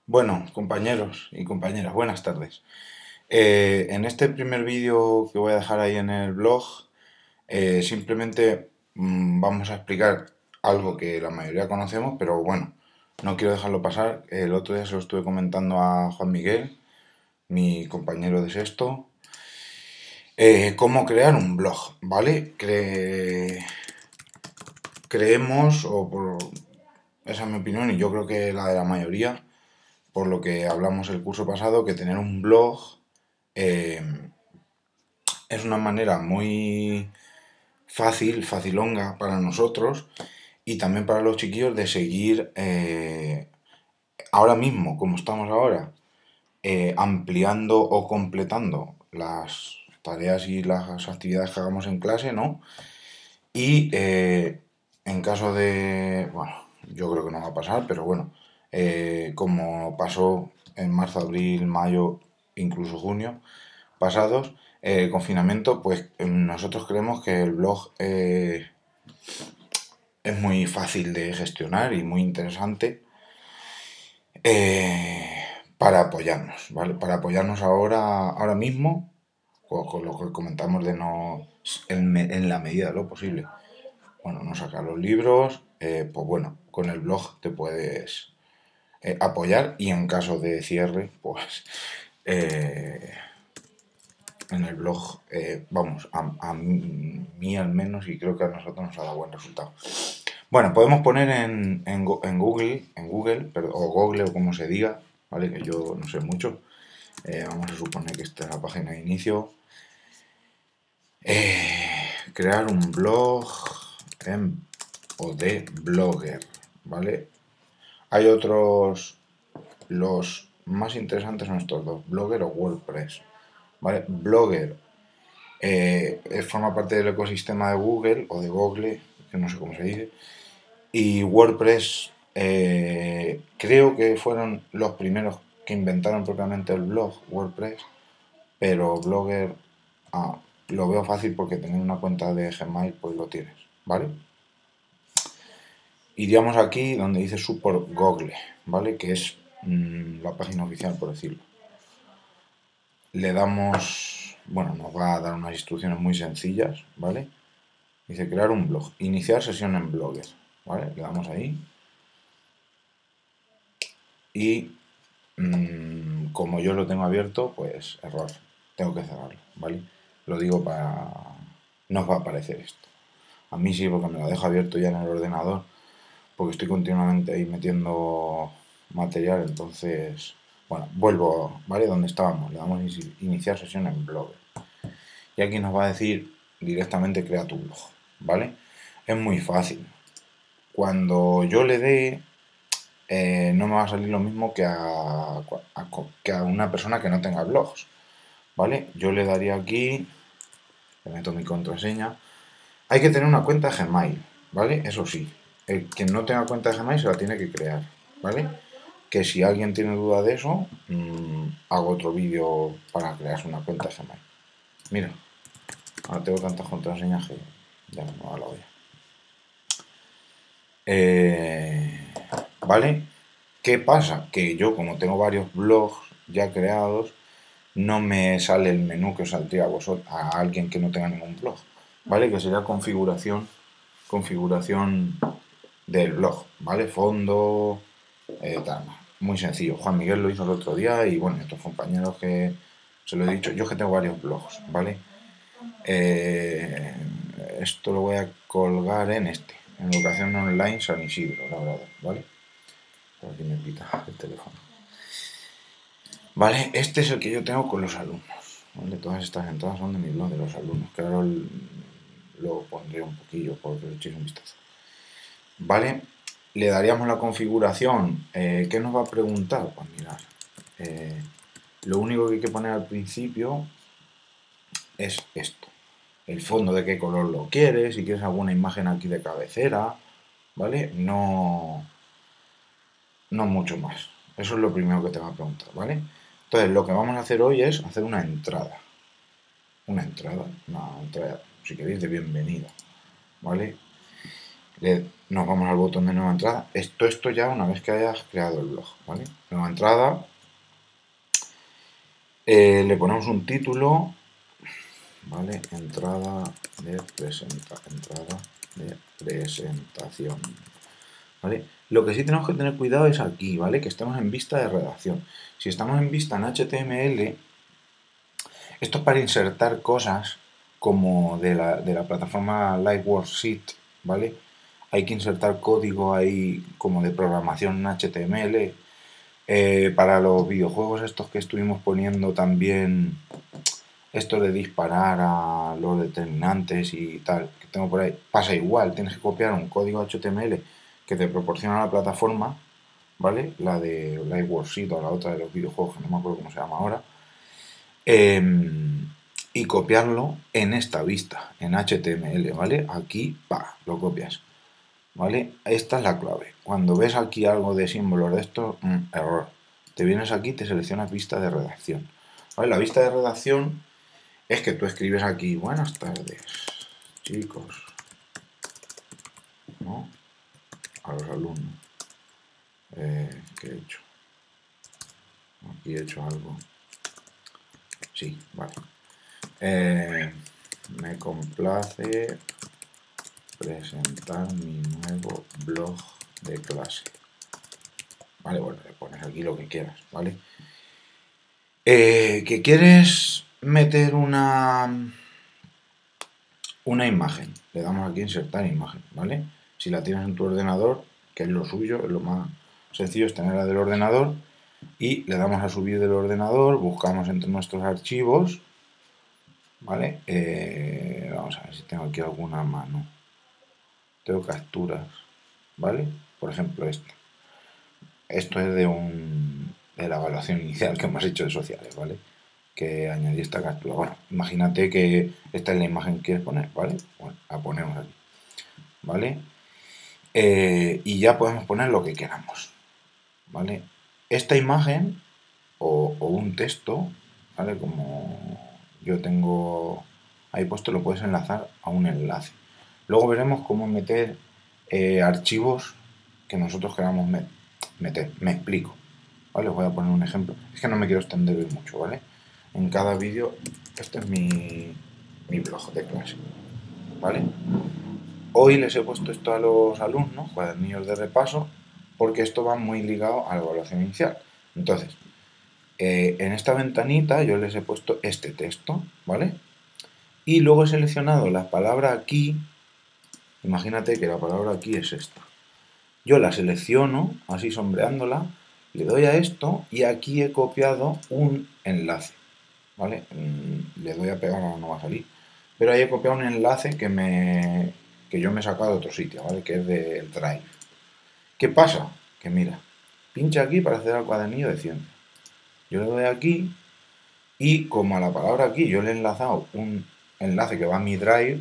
Bueno, compañeros y compañeras, buenas tardes. En este primer vídeo que voy a dejar ahí en el blog, simplemente vamos a explicar algo que la mayoría conocemos, pero bueno, no quiero dejarlo pasar. El otro día se lo estuve comentando a Juan Miguel, mi compañero de sexto, cómo crear un blog, ¿vale? Creemos, esa es mi opinión y yo creo que la de la mayoría, por lo que hablamos el curso pasado, que tener un blog eh, es una manera muy facilonga para nosotros y también para los chiquillos de seguir ahora mismo, como estamos ahora, ampliando o completando las tareas y las actividades que hagamos en clase, ¿no? Y en caso de, bueno, yo creo que no va a pasar, pero bueno, como pasó en marzo, abril, mayo, incluso junio pasados, el confinamiento, pues nosotros creemos que el blog es muy fácil de gestionar y muy interesante eh, para apoyarnos, ¿vale? Para apoyarnos ahora mismo, con lo que comentamos de no, en la medida de lo posible, bueno, no sacar los libros, pues bueno, con el blog te puedes apoyar y en caso de cierre, pues eh, en el blog, vamos, a mí al menos y creo que a nosotros nos ha dado buen resultado. Bueno, podemos poner en Google, o Google o como se diga, ¿vale? Que yo no sé mucho. Vamos a suponer que esta es la página de inicio. Crear un blog o de Blogger, ¿vale? Hay otros, los más interesantes son estos dos, Blogger o WordPress, ¿vale? Blogger forma parte del ecosistema de Google o de Google, que no sé cómo se dice, y WordPress creo que fueron los primeros que inventaron propiamente el blog, WordPress, pero Blogger lo veo fácil porque tener una cuenta de Gmail pues lo tienes, ¿vale? Iríamos aquí donde dice Support Google, ¿vale? Que es la página oficial, por decirlo. Le damos, bueno, nos va a dar unas instrucciones muy sencillas, ¿vale? Dice crear un blog, iniciar sesión en Blogger, ¿vale? Le damos ahí y como yo lo tengo abierto, pues error, tengo que cerrarlo, ¿vale? Lo digo para... no os va a aparecer esto. A mí sí, porque me lo dejo abierto ya en el ordenador, porque estoy continuamente ahí metiendo material, entonces, bueno, vuelvo, ¿vale? Donde estábamos, le damos iniciar sesión en Blogger. Y aquí nos va a decir directamente crea tu blog, ¿vale? Es muy fácil. Cuando yo le dé, no me va a salir lo mismo que a una persona que no tenga blogs, ¿vale? Yo le daría aquí, le meto mi contraseña. Hay que tener una cuenta de Gmail, ¿vale? Eso sí, el que no tenga cuenta de Gmail se la tiene que crear, ¿vale? Que si alguien tiene duda de eso, hago otro vídeo para crearse una cuenta de Gmail. Mira, ahora tengo tantas contraseñas que ya no me va la olla. ¿Vale? ¿Qué pasa? Que yo, como tengo varios blogs ya creados, no me sale el menú que os saldría a alguien que no tenga ningún blog. ¿Vale? Que sería configuración del blog, ¿vale? Fondo, tal. Muy sencillo. Juan Miguel lo hizo el otro día y bueno, estos compañeros que se lo he dicho, yo que tengo varios blogs, ¿vale? Eh, Esto lo voy a colgar en Educación Online San Isidro, la verdad, ¿vale? Por aquí me pita el teléfono. Vale, este es el que yo tengo con los alumnos, ¿vale? Todas estas entradas son de mi blog de los alumnos, que ahora lo pondré un poquillo porque le echéis un vistazo. Vale, le daríamos la configuración. ¿Qué nos va a preguntar? Pues mirar, lo único que hay que poner al principio es esto. El fondo de qué color lo quieres, si quieres alguna imagen aquí de cabecera, ¿vale? No, no mucho más. Eso es lo primero que te va a preguntar, ¿vale? Entonces, lo que vamos a hacer hoy es hacer una entrada. Una entrada, si queréis, de bienvenida, ¿vale? Nos vamos al botón de nueva entrada. Esto ya una vez que hayas creado el blog, ¿vale? Nueva entrada. Le ponemos un título, ¿vale? Entrada de presentación, ¿vale? Lo que sí tenemos que tener cuidado es aquí, ¿vale? Que estemos en vista de redacción. Si estamos en vista en HTML, esto es para insertar cosas como de la plataforma Lightworksheet, ¿vale? Hay que insertar código ahí como de programación en HTML. Para los videojuegos estos que estuvimos poniendo también, esto de disparar a los determinantes y tal, que tengo por ahí, pasa igual, tienes que copiar un código HTML que te proporciona la plataforma, ¿vale? La de Lightworksheet o la otra de los videojuegos, que no me acuerdo cómo se llama ahora, y copiarlo en esta vista, en HTML, ¿vale? Aquí, lo copias, ¿vale? Esta es la clave. Cuando ves aquí algo de símbolos de esto, error. Te vienes aquí y te seleccionas vista de redacción, ¿vale? La vista de redacción es que tú escribes aquí, buenas tardes, chicos, ¿no? A los alumnos. ¿Qué he hecho? Aquí he hecho algo. Sí, vale. Me complace presentar mi nuevo blog de clase. Vale, bueno, le pones aquí lo que quieras, ¿vale? Que quieres meter una imagen. Le damos aquí a insertar imagen, ¿vale? Si la tienes en tu ordenador, que es lo suyo, es lo más sencillo, es tenerla del ordenador, y le damos a subir del ordenador, buscamos entre nuestros archivos, ¿vale? Vamos a ver si tengo aquí alguna mano. Tengo capturas, ¿vale? Por ejemplo, esta. Esto es de la evaluación inicial que hemos hecho de sociales, ¿vale? Que añadí esta captura. Bueno, imagínate que esta es la imagen que quieres poner, ¿vale? Bueno, la ponemos aquí, ¿vale? Y ya podemos poner lo que queramos, ¿vale? Esta imagen o un texto, ¿vale? Como yo tengo ahí puesto, lo puedes enlazar a un enlace. Luego veremos cómo meter archivos que nosotros queramos meter. Me explico, ¿vale? Os voy a poner un ejemplo. Es que no me quiero extender mucho, ¿vale? En cada vídeo, este es mi blog de clase, ¿vale? Hoy les he puesto esto a los alumnos, cuadernillos de repaso, porque esto va muy ligado a la evaluación inicial. Entonces, en esta ventanita yo les he puesto este texto, ¿vale? Y luego he seleccionado la palabra aquí. Imagínate que la palabra aquí es esta. Yo la selecciono, así sombreándola, le doy a esto y aquí he copiado un enlace, ¿vale? Le doy a pegar, ahora no va a salir. Pero ahí he copiado un enlace que yo me he sacado de otro sitio, ¿vale? Que es del Drive. ¿Qué pasa? Que mira, pincha aquí para acceder al cuadernillo de ciencia. Yo le doy aquí y como a la palabra aquí yo le he enlazado un enlace que va a mi Drive,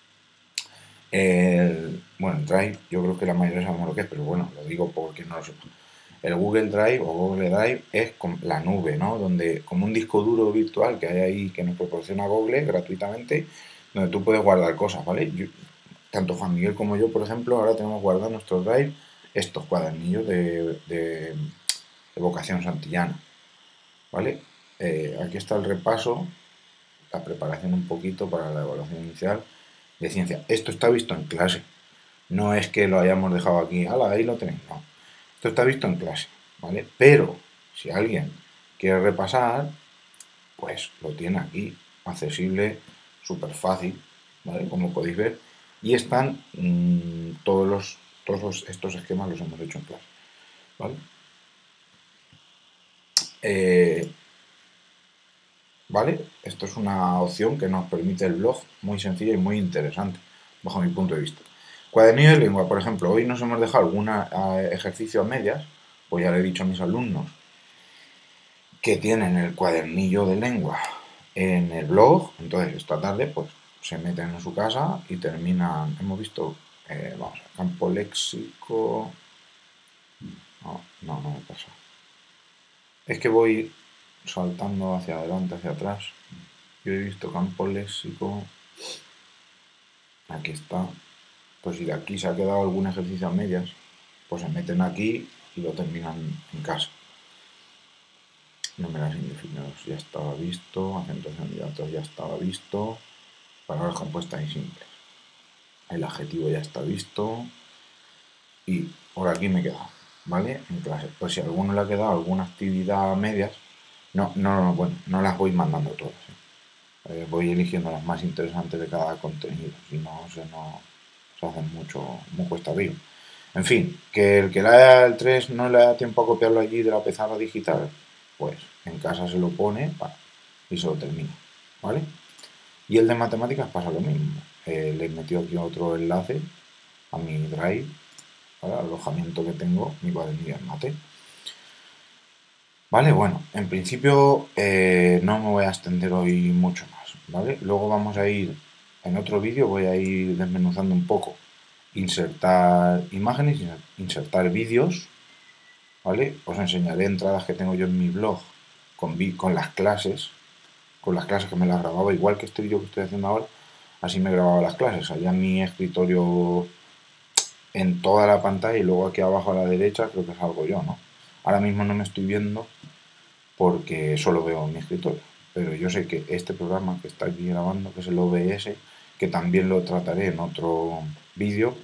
bueno, el Drive yo creo que la mayoría sabemos lo que es, pero bueno, lo digo porque no lo sepa. El Google Drive o Google Drive es la nube, ¿no? Donde, como un disco duro virtual que hay ahí que nos proporciona Google gratuitamente, donde tú puedes guardar cosas, ¿vale? Tanto Juan Miguel como yo, por ejemplo, ahora tenemos guardado en nuestro Drive estos cuadernillos de vocación santillana, ¿vale? Aquí está el repaso, la preparación un poquito para la evaluación inicial de ciencia. Esto está visto en clase. No es que lo hayamos dejado aquí, ¡hala! Ahí lo tenéis. No. Esto está visto en clase, ¿vale? Pero si alguien quiere repasar, pues lo tiene aquí, accesible, súper fácil, ¿vale? Como podéis ver. Y están todos estos esquemas los hemos hecho en clase, ¿vale? ¿Vale? Esto es una opción que nos permite el blog, muy sencilla y muy interesante, bajo mi punto de vista. Cuadernillo de lengua, por ejemplo, hoy nos hemos dejado algún ejercicio a medias, pues ya le he dicho a mis alumnos que tienen el cuadernillo de lengua en el blog, entonces esta tarde pues se meten en su casa y terminan, hemos visto, vamos, campo léxico, no me pasa. Es que voy saltando hacia adelante, hacia atrás. Yo he visto campo léxico. Aquí está. pues si de aquí se ha quedado algún ejercicio a medias, pues se meten aquí y lo terminan en casa. Números indefinidos ya estaba visto, acentuación de datos ya estaba visto, palabras compuestas y simples. El adjetivo ya está visto y por aquí me he quedado, ¿vale? En clase. Pues si a alguno le ha quedado alguna actividad a medias, bueno, no las voy mandando todas. Voy eligiendo las más interesantes de cada contenido, si no se hace muy cuesta arriba. En fin, que el que lea el 3 no le da tiempo a copiarlo allí de la pizarra digital, pues en casa se lo pone y se lo termina, ¿vale? Y el de matemáticas pasa lo mismo. Le he metido aquí otro enlace a mi Drive, ¿vale? Al alojamiento que tengo, mi cuadernillo en mate. Vale, bueno, en principio no me voy a extender hoy mucho más, ¿vale? Luego vamos a ir, en otro vídeo voy a ir desmenuzando un poco, insertar imágenes, insertar vídeos, ¿vale? Os enseñaré entradas que tengo yo en mi blog con las clases que me las grababa, igual que este vídeo que estoy haciendo ahora, así me grababa las clases, allá en mi escritorio en toda la pantalla y luego aquí abajo a la derecha creo que salgo yo, ¿no? Ahora mismo no me estoy viendo porque solo veo mi escritorio. Pero yo sé que este programa que está aquí grabando, que es el OBS, que también lo trataré en otro vídeo,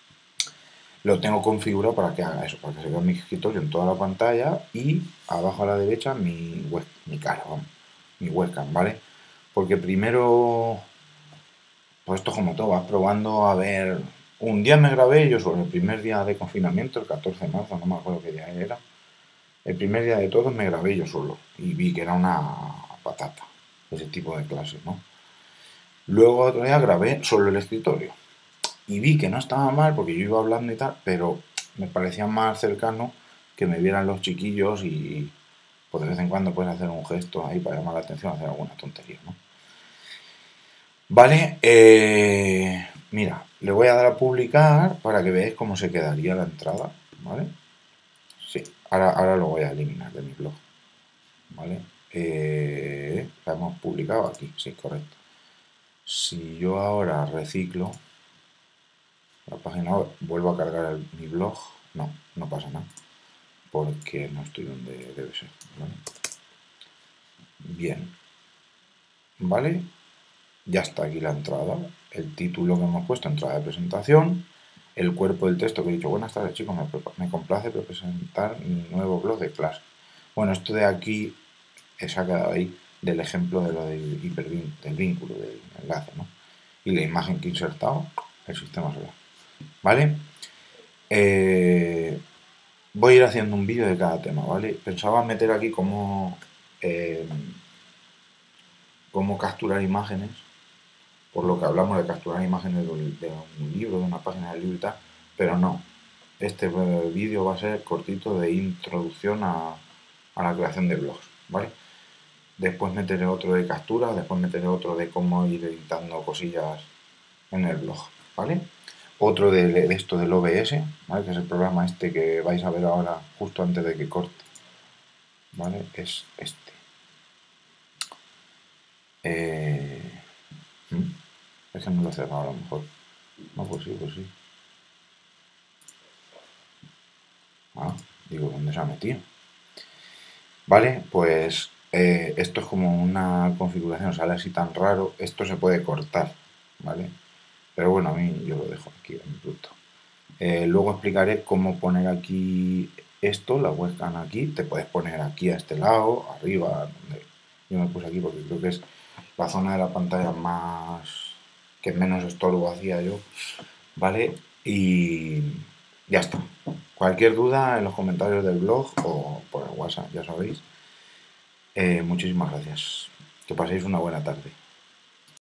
lo tengo configurado para que haga eso, para que se vea mi escritorio en toda la pantalla y abajo a la derecha mi cara, vamos, mi webcam, ¿vale? Porque primero, pues esto como todo, vas probando a ver. Un día me grabé yo sobre el primer día de confinamiento, el 14 de marzo, no me acuerdo qué día era. El primer día de todos me grabé yo solo y vi que era una patata ese tipo de clase, ¿no? Luego otro día grabé solo el escritorio y vi que no estaba mal porque yo iba hablando y tal, pero me parecía más cercano que me vieran los chiquillos y pues de vez en cuando puedes hacer un gesto ahí para llamar la atención, hacer alguna tontería, ¿no? Vale, mira, le voy a dar a publicar para que veáis cómo se quedaría la entrada, ¿vale? Sí, ahora lo voy a eliminar de mi blog. ¿Vale? La hemos publicado aquí, sí, correcto. Si yo ahora reciclo la página web, vuelvo a cargar mi blog, no pasa nada, porque no estoy donde debe ser, ¿vale? Bien, ¿vale? Ya está aquí la entrada, el título que hemos puesto, entrada de presentación, el cuerpo del texto que he dicho, buenas tardes chicos, me complace presentar mi nuevo blog de clase. Bueno, esto de aquí se ha quedado ahí del ejemplo de lo del vínculo, del enlace, ¿no? Y la imagen que he insertado, el sistema solar. ¿Vale? Voy a ir haciendo un vídeo de cada tema, ¿vale? Pensaba meter aquí cómo capturar imágenes, por lo que hablamos de capturar imágenes de un libro, de una página del libro y tal, pero no. Este vídeo va a ser cortito de introducción a la creación de blogs, ¿vale? Después meteré otro de captura, después meteré otro de cómo ir editando cosillas en el blog, ¿vale? Otro de esto del OBS, ¿vale? Que es el programa este que vais a ver ahora justo antes de que corte, ¿vale? Es este. Es que no lo he cerrado a lo mejor. No, pues sí, pues sí. Ah, digo, ¿dónde se ha metido? Vale, pues esto es como una configuración, sale así tan raro, esto se puede cortar, ¿vale? Pero bueno, a mí yo lo dejo aquí en bruto. Luego explicaré cómo poner aquí esto, la webcam aquí, te puedes poner aquí a este lado, arriba, donde yo me puse aquí porque creo que es la zona de la pantalla más que menos estorbo hacía yo, ¿vale? Y ya está. Cualquier duda en los comentarios del blog o por el WhatsApp, ya sabéis. Muchísimas gracias. Que paséis una buena tarde.